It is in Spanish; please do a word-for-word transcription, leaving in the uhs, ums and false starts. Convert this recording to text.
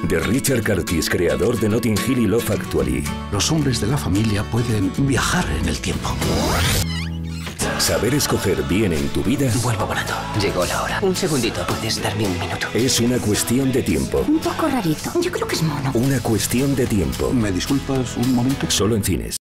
de Richard Curtis, creador de Notting Hill y Love Actually. Los hombres de la familia pueden viajar en el tiempo. Saber escoger bien en tu vida Vuelvo volando. Llegó la hora. Un segundito. ¿Puedes darme un minuto? es una cuestión de tiempo. Un poco rarito. Yo creo que es mono. Una cuestión de tiempo. ¿Me disculpas un momento? Solo en cines.